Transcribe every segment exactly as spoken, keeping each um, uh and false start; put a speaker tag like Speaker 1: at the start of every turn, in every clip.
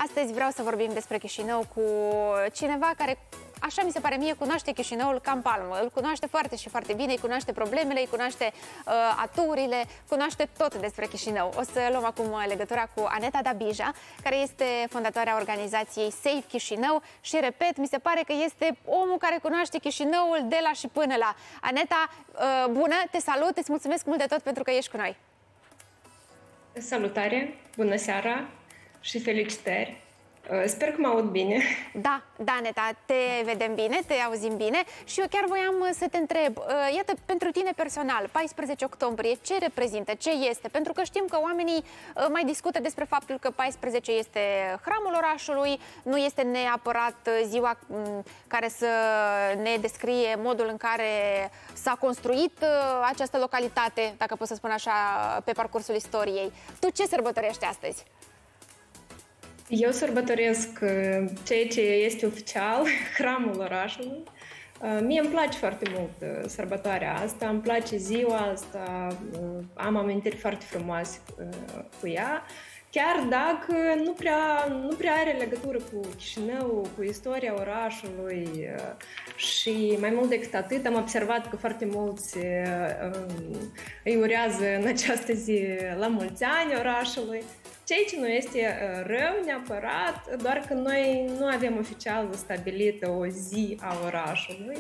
Speaker 1: Astăzi vreau să vorbim despre Chișinău cu cineva care, așa mi se pare mie, cunoaște Chișinăul ca în palmă. Îl cunoaște foarte și foarte bine, îi cunoaște problemele, îi cunoaște uh, aturile, cunoaște tot despre Chișinău. O să luăm acum legătura cu Aneta Dabija, care este fondatoarea organizației Safe Chișinău și, repet, mi se pare că este omul care cunoaște Chișinăul de la și până la. Aneta, uh, bună, te salut, îți mulțumesc mult de tot pentru că ești cu noi.
Speaker 2: Salutare, bună seara și felicitări! Sper că mă aud bine.
Speaker 1: Da, da, Neta, te vedem bine, te auzim bine și eu chiar voiam să te întreb, iată, pentru tine personal, paisprezece octombrie, ce reprezintă, ce este? Pentru că știm că oamenii mai discută despre faptul că paisprezece este hramul orașului, nu este neapărat ziua care să ne descrie modul în care s-a construit această localitate, dacă pot să spun așa, pe parcursul istoriei. Tu ce sărbătorești astăzi?
Speaker 2: Eu sărbătoresc ceea ce este oficial, hramul orașului. Mie îmi place foarte mult sărbătoarea asta, îmi place ziua asta, am amintiri foarte frumoase cu ea, chiar dacă nu prea, nu prea are legătură cu Chișinău, cu istoria orașului și mai mult decât atât am observat că foarte mulți îi urează în această zi la mulți ani orașului. Ceea ce nu este rău neapărat, doar că noi nu avem oficial stabilită o zi a orașului.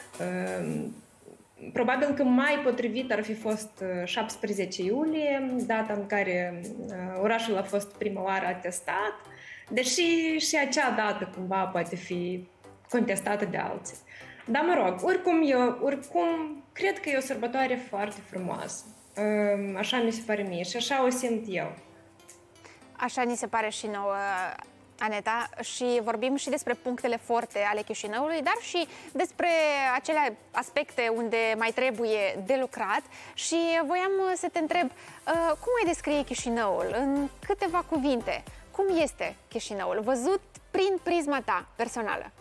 Speaker 2: Probabil că mai potrivit ar fi fost șaptesprezece iulie, data în care orașul a fost prima oară atestat, deși și acea dată cumva poate fi contestată de alții. Dar mă rog, oricum, eu, oricum cred că e o sărbătoare foarte frumoasă. Așa mi se pare mie și așa o simt eu.
Speaker 1: Așa ni se pare și nouă, Aneta, și vorbim și despre punctele forte ale Chișinăului, dar și despre acele aspecte unde mai trebuie de lucrat. Și voiam să te întreb, cum ai descrie Chișinăul în câteva cuvinte? Cum este Chișinăul, văzut prin prisma ta personală?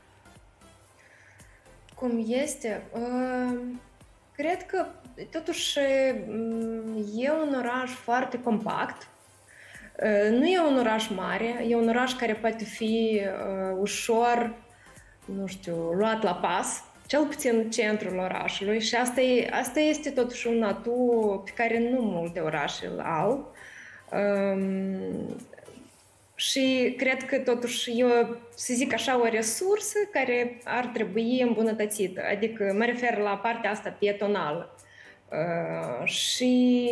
Speaker 2: Cum este? Cred că, totuși, e un oraș foarte compact. Nu e un oraș mare, e un oraș care poate fi uh, ușor, nu știu, luat la pas, cel puțin centrul orașului și asta, e, asta este totuși un atu pe care nu multe orașe îl au. Um, și cred că totuși e, să zic așa, o resursă care ar trebui îmbunătățită, adică mă refer la partea asta pietonală. Uh, și...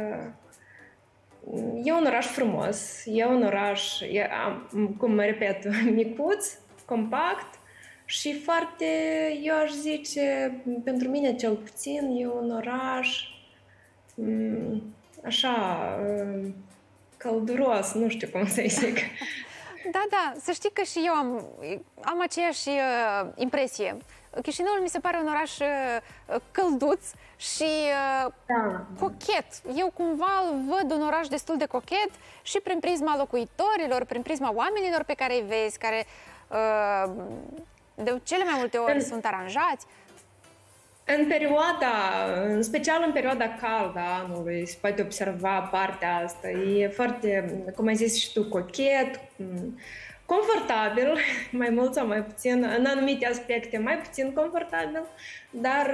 Speaker 2: E un oraș frumos, e un oraș, e, cum mă repet, micuț, compact și foarte, eu aș zice, pentru mine cel puțin, e un oraș așa, călduros, nu știu cum să-i zic.
Speaker 1: Da, da, să știi că și eu am, am aceeași uh, impresie. Chișinăul mi se pare un oraș uh, călduț și uh, da. cochet. Eu cumva îl văd un oraș destul de cochet și prin prisma locuitorilor, prin prisma oamenilor pe care îi vezi, care uh, de cele mai multe ori în, sunt aranjați.
Speaker 2: În perioada, în special în perioada caldă a anului, se poate observa partea asta. E foarte, cum ai zis și tu, cochet, confortabil, mai mult sau mai puțin, în anumite aspecte mai puțin confortabil, dar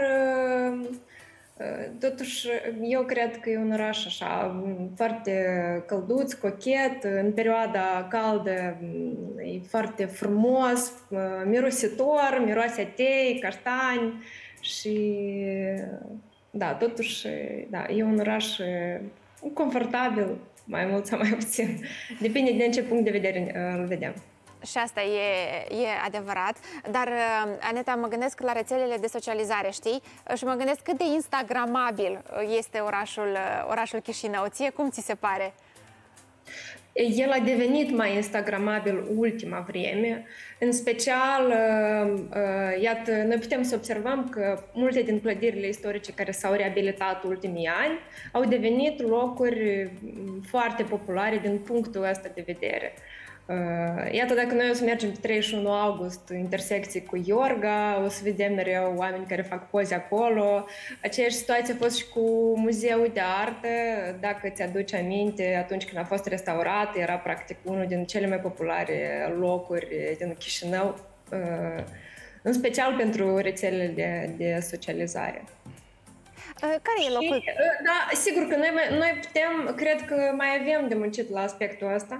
Speaker 2: totuși eu cred că e un oraș așa foarte călduț, cochet, în perioada caldă e foarte frumos, mirositor, miroase tei, caștani și da, totuși da, e un oraș confortabil, mai mult sau mai puțin. Depinde de în ce punct de vedere îl vedem.
Speaker 1: Și asta e, e adevărat, dar, Aneta, mă gândesc la rețelele de socializare, știi? Și mă gândesc cât de instagramabil este orașul, orașul Chișinău. Ție cum ți se pare?
Speaker 2: El a devenit mai instagramabil ultima vreme, în special, iată, noi putem să observăm că multe din clădirile istorice care s-au reabilitat ultimii ani au devenit locuri foarte populare din punctul ăsta de vedere. Iată, dacă noi o să mergem pe treizeci și unu august, intersecții cu Iorga, o să vedem mereu oameni care fac poze acolo. Aceeași situație a fost și cu Muzeul de Artă, dacă ți-aduci aminte, atunci când a fost restaurat, Arată era practic unul din cele mai populare locuri din Chișinău, în special pentru rețelele de, de socializare.
Speaker 1: Care e locul?
Speaker 2: Și, da, sigur că noi, noi putem, cred că mai avem de muncit la aspectul ăsta.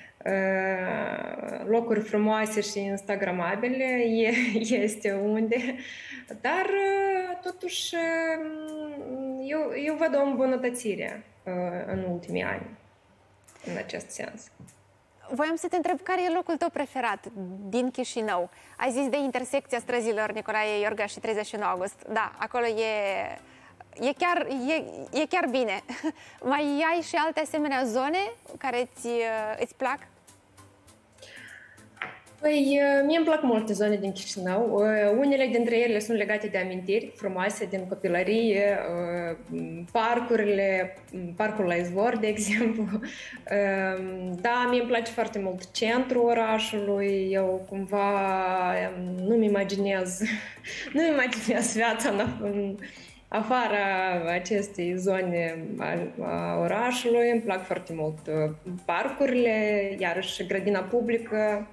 Speaker 2: Locuri frumoase și instagramabile este unde, dar totuși eu, eu văd o îmbunătățire în ultimii ani în acest sens.
Speaker 1: Voiam să te întreb care e locul tău preferat din Chișinău. Ai zis de intersecția străzilor Nicolae Iorga și treizeci și unu august. Da, acolo e, e, chiar, e, e chiar bine. Mai ai și alte asemenea zone care îți, îți plac?
Speaker 2: Păi, mie îmi plac multe zone din Chișinău. Unele dintre ele sunt legate de amintiri frumoase din copilărie, parcurile, parcul la Izvor, de exemplu. Da, mie îmi place foarte mult centrul orașului. Eu cumva nu-mi imaginez, nu-mi imaginez viața în afara acestei zone a orașului. Îmi plac foarte mult parcurile, iarăși grădina publică.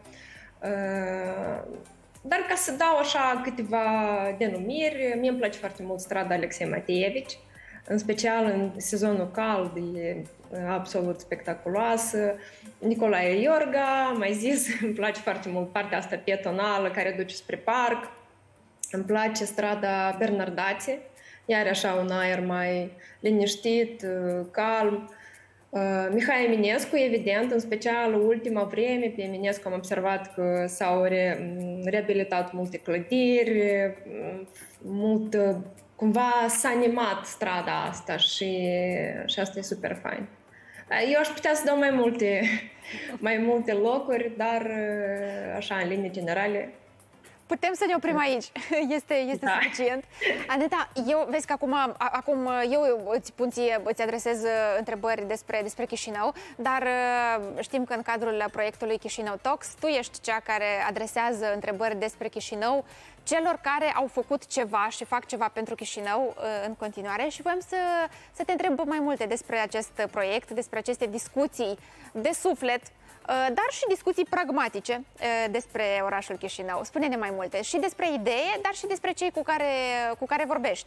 Speaker 2: Dar ca să dau așa câteva denumiri, mie îmi place foarte mult strada Alexei Mateevici, în special în sezonul cald, e absolut spectaculoasă. Nicolae Iorga, mai zis, îmi place foarte mult partea asta pietonală care duce spre parc. Îmi place strada Bernardațe, iar așa un aer mai liniștit, calm. Uh, Mihai Eminescu, evident, în special ultima vreme, pe Eminescu am observat că s-au re, reabilitat multe clădiri, mult, cumva s-a animat strada asta și, și asta e super fain. Eu aș putea să dau mai multe, mai multe locuri, dar așa, în linii generale,
Speaker 1: putem să ne oprim aici. Este, este da. Suficient. Aneta, eu vezi că acum, acum eu îți, pun ție, îți adresez întrebări despre, despre Chișinău, dar știm că în cadrul proiectului Chișinău Talks, tu ești cea care adresează întrebări despre Chișinău celor care au făcut ceva și fac ceva pentru Chișinău în continuare și voiam să, să te întreb mai multe despre acest proiect, despre aceste discuții de suflet, dar și discuții pragmatice despre orașul Chișinău. Spune-ne mai multe și despre idee, dar și despre cei cu care, cu care vorbești.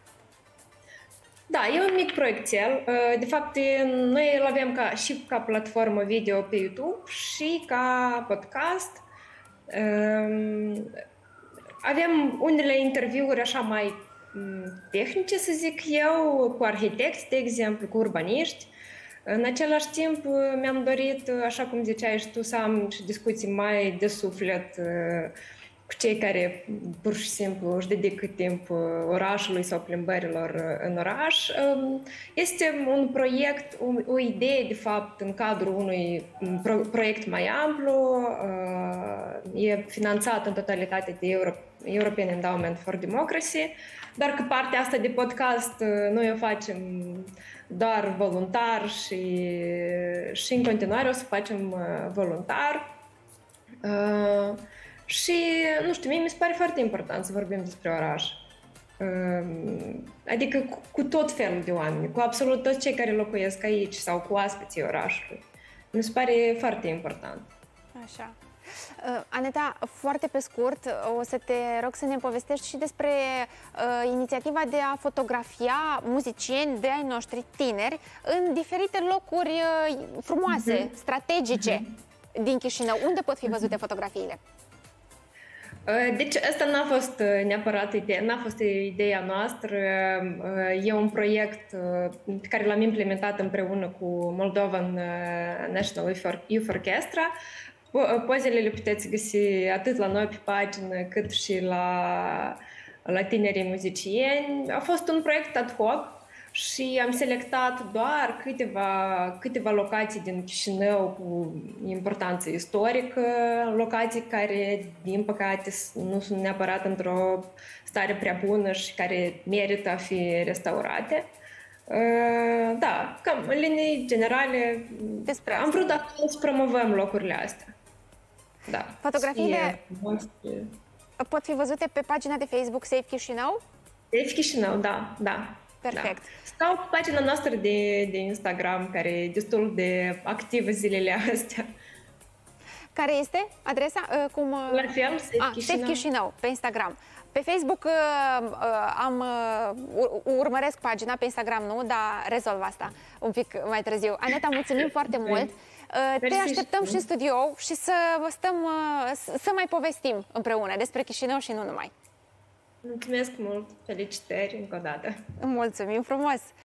Speaker 2: Da, e un mic proiectel. De fapt, noi îl avem ca, și ca platformă video pe YouTube și ca podcast. Avem unele interviuri așa mai tehnice, să zic eu, cu arhitecți, de exemplu, cu urbaniști. În același timp, mi-am dorit, așa cum ziceai și tu, să am și discuții mai de suflet cu cei care pur și simplu își dedică timp orașului sau plimbărilor în oraș. Este un proiect, o, o idee, de fapt, în cadrul unui pro, proiect mai amplu. E finanțat în totalitate de Euro, European Endowment for Democracy, dar că partea asta de podcast noi o facem doar voluntar și, și în continuare o să facem voluntar. Uh, și, nu știu, mie mi se pare foarte important să vorbim despre oraș. Uh, adică cu, cu tot felul de oameni, cu absolut toți cei care locuiesc aici sau cu oaspeții orașului. Mi se pare foarte important.
Speaker 1: Așa. Uh, Aneta, foarte pe scurt, o să te rog să ne povestești și despre uh, inițiativa de a fotografia muzicieni de ai noștri tineri în diferite locuri uh, frumoase, mm-hmm. strategice mm-hmm. din Chișinău. Unde pot fi văzute fotografiile?
Speaker 2: Deci asta n-a fost neapărat ideea, n-a fost ideea noastră. E un proiect pe care l-am implementat împreună cu Moldovan National Youth Orchestra. Pozele le puteți găsi atât la noi pe pagină, cât și la, la tinerii muzicieni. A fost un proiect ad hoc și am selectat doar câteva, câteva locații din Chișinău cu importanță istorică, locații care, din păcate, nu sunt neapărat într-o stare prea bună și care merită a fi restaurate. Da, cam în linii generale, despre am vrut să promovăm locurile astea. Da.
Speaker 1: Fotografiile pot fi văzute pe pagina de Facebook Safe Chișinău?
Speaker 2: Safe Chișinău, da, da.
Speaker 1: Perfect.
Speaker 2: Da. Sau pe pagina noastră de, de Instagram, care e destul de activă zilele astea.
Speaker 1: Care este adresa? Uh, cum, uh...
Speaker 2: La fel, Safe
Speaker 1: ah,
Speaker 2: Chișinău.
Speaker 1: Safe Chișinău, pe Instagram. Pe Facebook uh, uh, am, uh, urmăresc pagina, pe Instagram nu, dar rezolv asta un pic mai târziu. Aneta, mulțumim foarte mult! Uh, te așteptăm și în studio și să stăm, uh, să mai povestim împreună despre Chișinău și nu numai.
Speaker 2: Mulțumesc mult! Felicitări încă o dată!
Speaker 1: Mulțumim frumos!